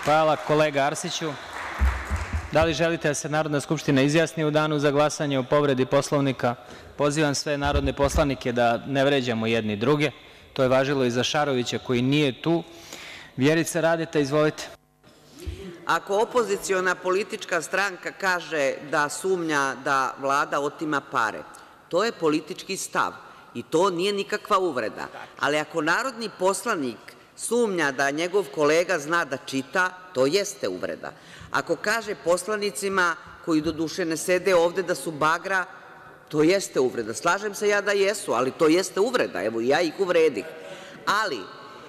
Hvala, kolega Arsiću. Da li želite da se Narodna skupština izjasni u danu za glasanje o povredi Poslovnika? Pozivam sve narodne poslanike da ne vređamo jedni druge. To je važilo i za Šarovića koji nije tu. Vjerica Radeta, izvolite. Ako opoziciona politička stranka kaže da sumnja da Vlada otima pare, to je politički stav i to nije nikakva uvreda. Ali ako narodni poslanik sumnja da njegov kolega zna da čita, to jeste uvreda. Ako kaže poslanicima, koji doduše ne sede ovde, da su bagra, to jeste uvreda. Slažem se ja da jesu, ali to jeste uvreda. Evo, ja ih uvredih. Ali,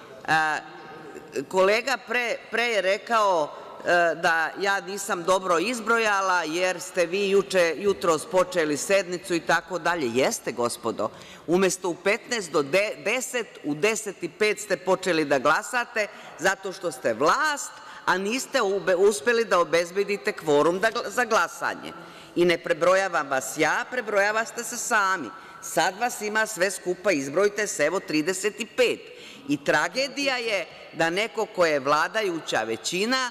kolega pre je rekao da ja nisam dobro izbrojala jer ste vi jutros počeli sednicu i tako dalje. Jeste, gospodo. Umesto u 15 do 10, u 10:05 ste počeli da glasate zato što ste vlast, a niste uspeli da obezbedite kvorum za glasanje. I ne prebrojavam vas ja, prebrojavaste se sami. Sad vas ima sve skupa, izbrojite se, evo 35. I tragedija je da neko ko je vladajuća većina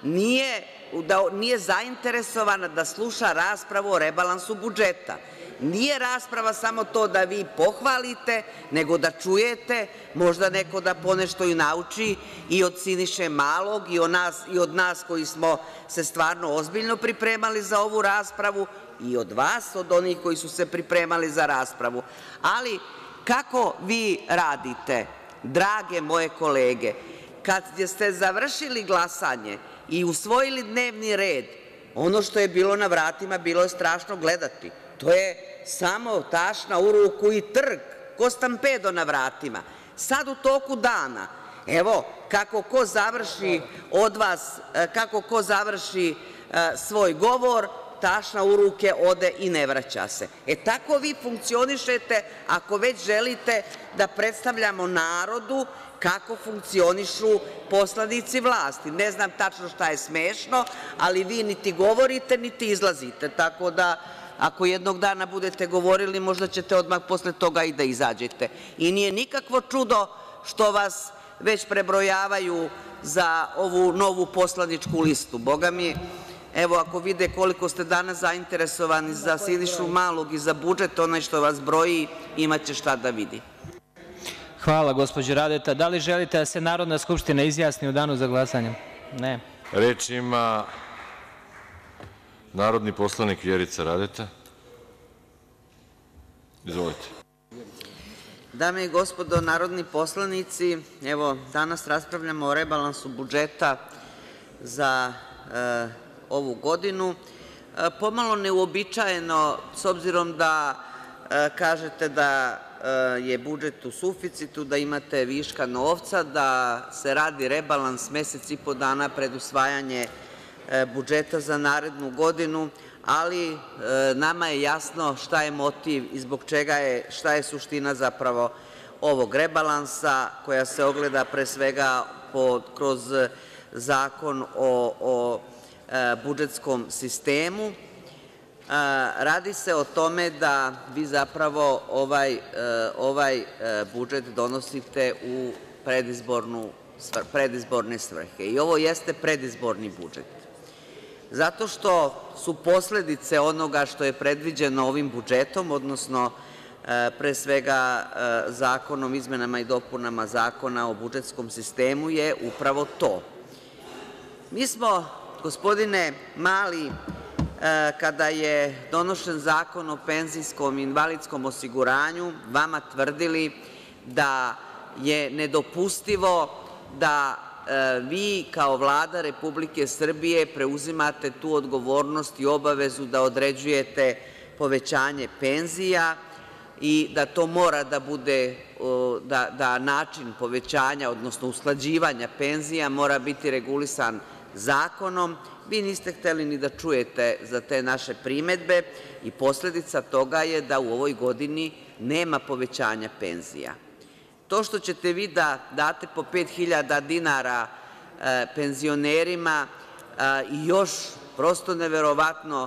nije zainteresovana da sluša raspravu o rebalansu budžeta. Nije rasprava samo to da vi pohvalite, nego da čujete, možda neko da ponešto i nauči i od Siniše Malog i od nas koji smo se stvarno ozbiljno pripremali za ovu raspravu i od vas, od onih koji su se pripremali za raspravu. Ali, kako vi radite, drage moje kolege, kad ste završili glasanje i usvojili dnevni red, ono što je bilo na vratima bilo je strašno gledati. To je samo tašna u ruku i trg, ko stampedo na vratima. Sad u toku dana, evo, kako ko završi od vas, kako ko završi svoj govor, tašna u ruke ode i ne vraća se. Tako vi funkcionišete ako već želite da predstavljamo narodu kako funkcionišu poslanici vlasti. Ne znam tačno šta je smešno, ali vi niti govorite, niti izlazite. Tako da, ako jednog dana budete govorili, možda ćete odmah posle toga i da izađete. I nije nikakvo čudo što vas već prebrojavaju za ovu novu poslaničku listu. Boga mi, evo, ako vide koliko ste danas zainteresovani za Sinišu Malog i za budžet, onaj što vas broji, imaće šta da vidi. Hvala, gospođo Radeta. Da li želite da se Narodna skupština izjasni u danu za glasanje? Ne. Reč ima narodni poslanik Vjerica Radeta. Izvolite. Dame i gospodo narodni poslanici, evo, danas raspravljamo o rebalansu budžeta za ovu godinu. Pomalo neuobičajeno, s obzirom da kažete da je budžet u suficitu, da imate viška novca, da se radi rebalans mesec i po dana pred usvajanje budžeta za narednu godinu, ali nama je jasno šta je motiv i zbog čega je, šta je suština zapravo ovog rebalansa, koja se ogleda pre svega kroz Zakon o budžetskom sistemu. Radi se o tome da vi zapravo ovaj budžet donosite u predizborne svrhe. I ovo jeste predizborni budžet. Zato što su posledice onoga što je predviđeno ovim budžetom, odnosno pre svega Zakonom, izmenama i dopunama Zakona o budžetskom sistemu, je upravo to. Mi smo, gospodine Mali, kada je donošen Zakon o penzijskom i invalidskom osiguranju, vama tvrdili da je nedopustivo da vi kao Vlada Republike Srbije preuzimate tu odgovornost i obavezu da određujete povećanje penzija i da to mora da bude, da način povećanja, odnosno usklađivanja penzija mora biti regulisan zakonom. Vi niste hteli ni da čujete za te naše primedbe i posledica toga je da u ovoj godini nema povećanja penzija. To što ćete vi da date po 5.000 dinara penzionerima i još prosto neverovatno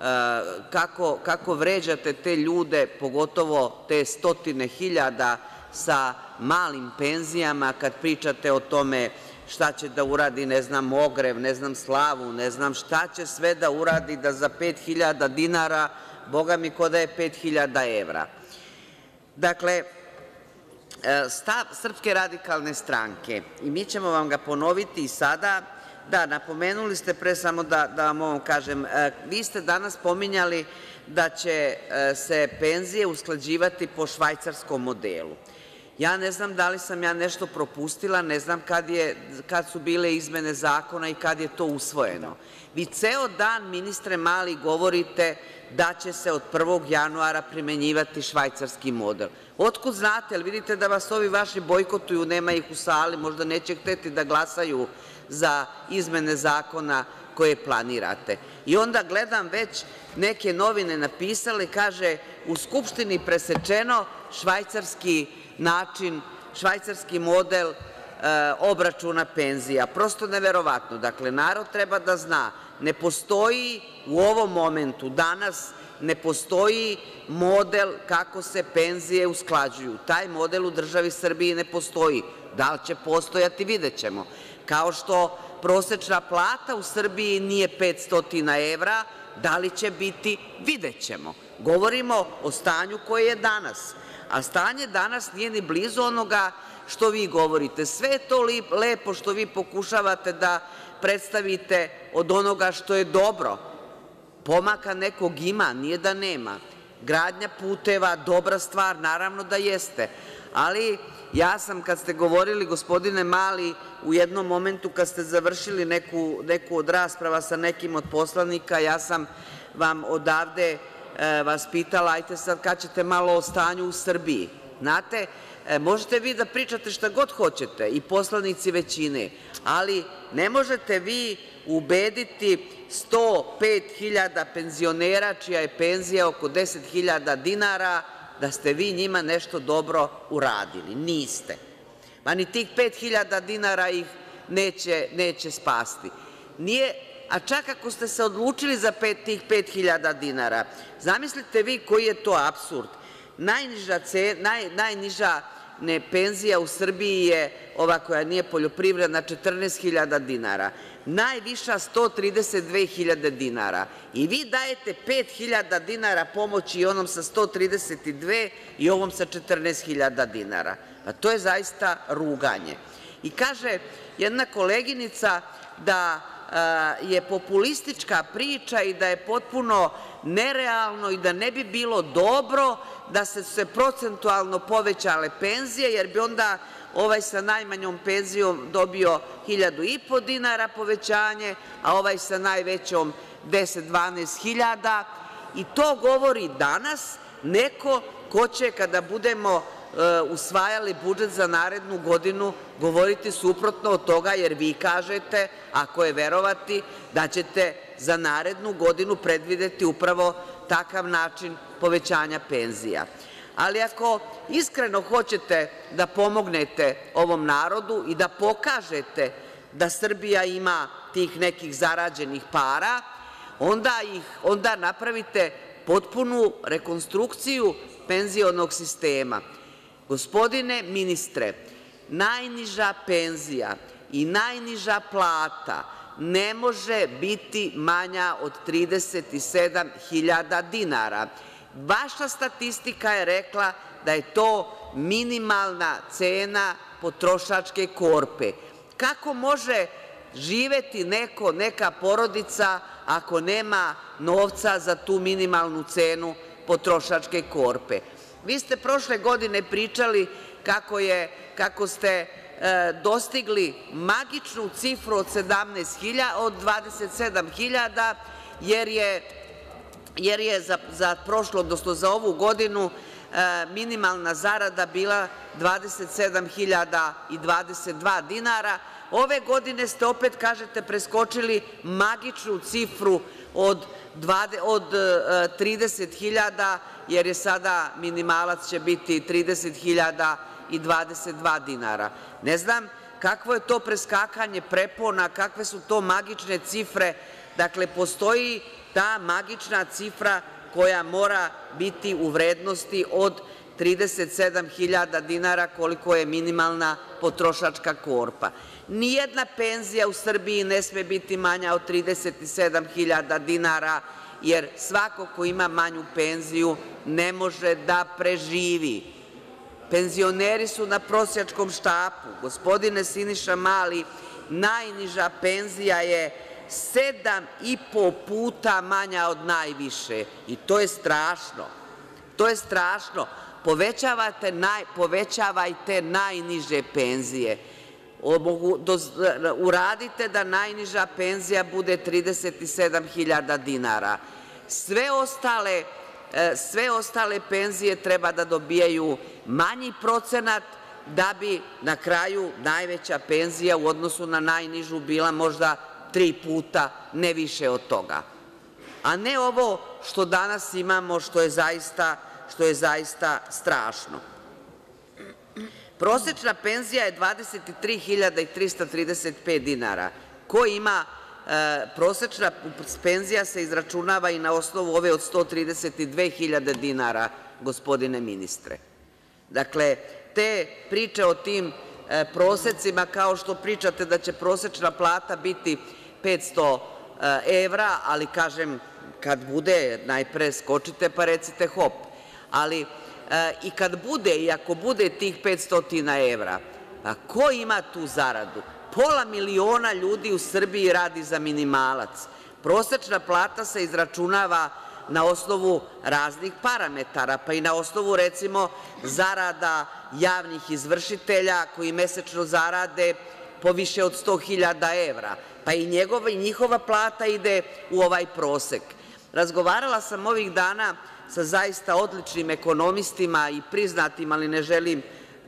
kako vređate te ljude, pogotovo te stotine hiljada sa malim penzijama, kad pričate o tome šta će da uradi, ne znam, ogrev, ne znam, slavu, ne znam šta će sve da uradi da za 5.000 dinara, boga mi ko da je 5.000 evra. Dakle, stav Srpske radikalne stranke, i mi ćemo vam ga ponoviti i sada, da, napomenuli ste, pre samo da vam ovo kažem, vi ste danas pominjali da će se penzije usklađivati po švajcarskom modelu. Ja ne znam da li sam ja nešto propustila, ne znam kad su bile izmene zakona i kad je to usvojeno. Vi ceo dan, ministre Mali, govorite da će se od 1. januara primenjivati švajcarski model. Otkud znate, jer vidite da vas ovi vaši bojkotuju, nema ih u sali, možda neće hteti da glasaju za izmene zakona koje planirate. I onda gledam već neke novine napisale, kaže u Skupštini presečeno švajcarski način, švajcarski model obračuna penzija. Prosto neverovatno. Dakle, narod treba da zna, ne postoji u ovom momentu, danas, ne postoji model kako se penzije usklađuju. Taj model u državi Srbiji ne postoji. Da li će postojati, vidjet ćemo. Kao što prosečna plata u Srbiji nije 500 evra, da li će biti, vidjet ćemo. Govorimo o stanju koje je danas. A stanje danas nije ni blizu onoga što vi govorite. Sve je to lepo što vi pokušavate da predstavite od onoga što je dobro. Pomaka nekog ima, nije da nema. Gradnja puteva, dobra stvar, naravno da jeste. Ali ja sam, kad ste govorili, gospodine Mali, u jednom momentu kad ste završili neku od rasprava sa nekim od poslanika, ja sam vam odavde vas pitala, ajte sad kad ćete malo o stanju u Srbiji. Znate, možete vi da pričate šta god hoćete i poslanici većine, ali ne možete vi ubediti 105.000 penzionera čija je penzija oko 10.000 dinara da ste vi njima nešto dobro uradili. Niste. Ma ni tih 5.000 dinara ih neće spasti. A čak ako ste se odlučili za tih 5.000 dinara, zamislite vi koji je to apsurd. Najniža penzija u Srbiji je, ova koja nije poljoprivredna, 14.000 dinara. Najviša 132.000 dinara. I vi dajete 5.000 dinara pomoći i onom sa 132 i ovom sa 14.000 dinara. Pa to je zaista ruganje. I kaže jedna koleginica da je populistička priča i da je potpuno nerealno i da ne bi bilo dobro da se procentualno povećale penzije, jer bi onda ovaj sa najmanjom penzijom dobio 1.500 dinara povećanje, a ovaj sa najvećom 10-12 hiljada. I to govori danas neko ko će, kada budemo usvajali budžet za narednu godinu, govoriti suprotno od toga, jer vi kažete, ako je verovati, da ćete za narednu godinu predvideti upravo takav način povećanja penzija. Ali ako iskreno hoćete da pomognete ovom narodu i da pokažete da Srbija ima tih nekih zarađenih para, onda napravite potpunu rekonstrukciju penzionog sistema. Gospodine ministre, najniža penzija i najniža plata ne može biti manja od 37.000 dinara. Vaša statistika je rekla da je to minimalna cena potrošačke korpe. Kako može živeti neka porodica ako nema novca za tu minimalnu cenu potrošačke korpe? Vi ste prošle godine pričali kako ste dostigli magičnu cifru od 27.000, jer je za prošlo, odnosno za ovu godinu, minimalna zarada bila 27.022 dinara. Ove godine ste opet, kažete, preskočili magičnu cifru od 30.000, jer je sada minimalac će biti 30.022 dinara. Ne znam kakvo je to preskakanje prepona, kakve su to magične cifre. Dakle, postoji ta magična cifra koja mora biti u vrednosti od 37.000 dinara koliko je minimalna potrošačka korpa. Nijedna penzija u Srbiji ne sme biti manja od 37.000 dinara, jer svako ko ima manju penziju ne može da preživi. Penzioneri su na prosjačkom štapu. Gospodine Siniša Mali, najniža penzija je 7,5 puta manja od najviše i to je strašno. To je strašno. Povećavajte najniže penzije. Uradite da najniža penzija bude 37.000 dinara. Sve ostale penzije treba da dobijaju manji procenat da bi na kraju najveća penzija u odnosu na najnižu bila možda 3 puta, ne više od toga. A ne ovo što danas imamo, što je zaista strašno. Prosečna penzija je 23.335 dinara. Ko ima prosečna penzija se izračunava i na osnovu ove od 132.000 dinara, gospodine ministre. Dakle, te priče o tim prosecima, kao što pričate da će prosečna plata biti 500 evra, ali kažem, kad bude, najpre skočite pa recite hop. Ali i kad bude, i ako bude tih 500 evra, pa ko ima tu zaradu? 500.000 ljudi u Srbiji radi za minimalac. Prosečna plata se izračunava na osnovu raznih parametara, pa i na osnovu, recimo, zarada javnih izvršitelja koji mesečno zarade po više od 100.000 evra, pa i njihova plata ide u ovaj prosek. Razgovarala sam ovih dana sa zaista odličnim ekonomistima i priznatim, ali ne želim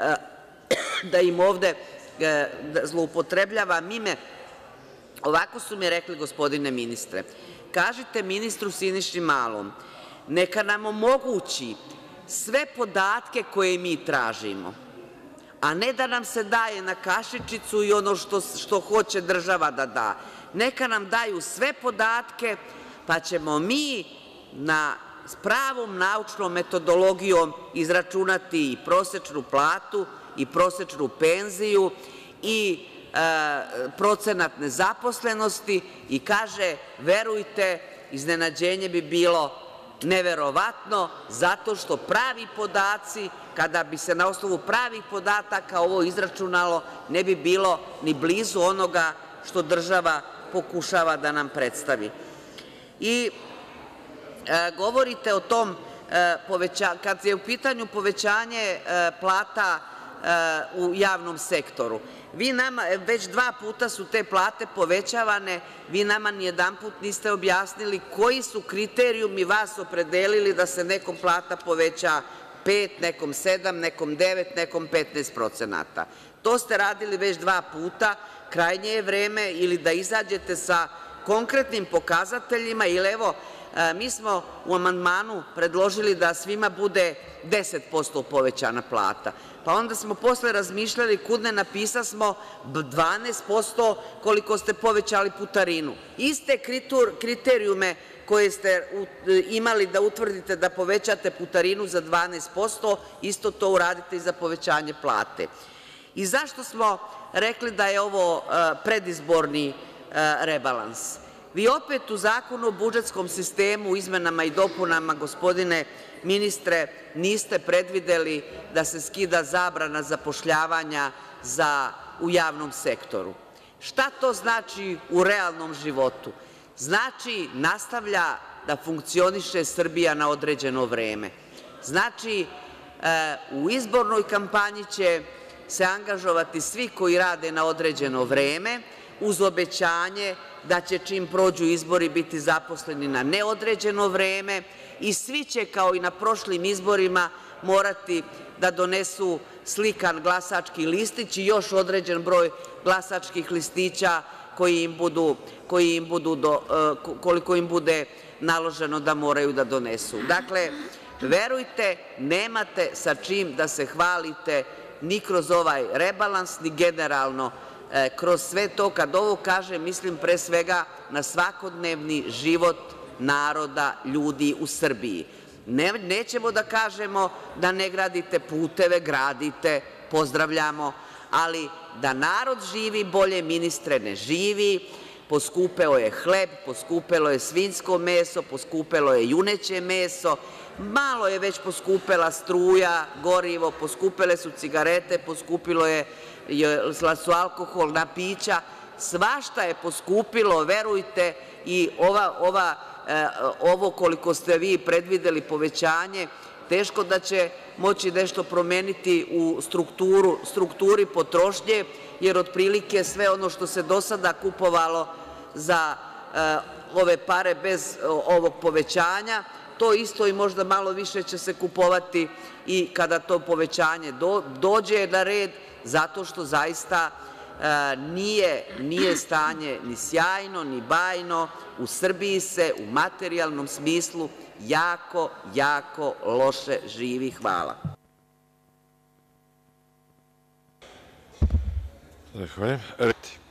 da im ovde zloupotrebljavam ime. Ovako su mi rekli, gospodine ministre, kažite ministru Siniši Malom, neka nam omogući sve podatke koje mi tražimo, a ne da nam se daje na kašičicu i ono što hoće država da da. Neka nam daju sve podatke, pa ćemo mi s pravom naučnom metodologijom izračunati i prosečnu platu i prosečnu penziju i procenat nezaposlenosti i kaže, verujte, iznenađenje bi bilo neverovatno, zato što pravi podaci, kada bi se na osnovu pravih podataka ovo izračunalo, ne bi bilo ni blizu onoga što država pokušava da nam predstavi. I govorite o tom, kad je u pitanju povećanje plata u javnom sektoru, vi nama, već 2 puta su te plate povećavane, vi nama nijedanput niste objasnili koji su kriterijumi vas opredelili da se nekom plata poveća 5, nekom 7, nekom 9, nekom 15%. To ste radili već 2 puta, krajnje je vreme ili da izađete sa konkretnim pokazateljima, ili evo, mi smo u amandmanu predložili da svima bude 10% povećana plata, pa onda smo posle razmišljali, kud ne napisasmo 12% koliko ste povećali putarinu. Iste kriterijume koje ste imali da utvrdite da povećate putarinu za 12%, isto to uradite i za povećanje plate. I zašto smo rekli da je ovo predizborni rebalans? Vi opet u Zakonu o budžetskom sistemu, izmenama i dopunama, gospodine ministre, niste predvideli da se skida zabrana zapošljavanja u javnom sektoru. Šta to znači u realnom životu? Znači, nastavlja da funkcioniše Srbija na određeno vreme. Znači, u izbornoj kampanji će se angažovati svi koji rade na određeno vreme, uz obećanje da će čim prođu izbori biti zaposleni na neodređeno vreme i svi će, kao i na prošlim izborima, morati da donesu slikan glasački listić i još određen broj glasačkih listića koliko im bude naloženo da moraju da donesu. Dakle, verujte, nemate sa čim da se hvalite ni kroz ovaj rebalans, ni generalno kroz sve to. Kad ovo kažem, mislim pre svega na svakodnevni život naroda, ljudi u Srbiji. Nećemo da kažemo da ne gradite puteve, gradite, pozdravljamo, ali da narod živi bolje, ministre, ne živi. Poskupeo je hleb, poskupelo je svinjsko meso, poskupelo je juneće meso, malo je već poskupela struja, gorivo, poskupele su cigarete, poskupilo su alkoholna pića, svašta je poskupilo, verujte, i ovo koliko ste vi predvideli povećanje, teško da će moći nešto promeniti u strukturi potrošnje, jer otprilike sve ono što se do sada kupovalo za ove pare bez ovog povećanja, to isto i možda malo više će se kupovati i kada to povećanje dođe na red, zato što zaista nije stanje ni sjajno, ni bajno. U Srbiji se u materijalnom smislu jako, jako loše živi. Hvala. Zahvaljujem.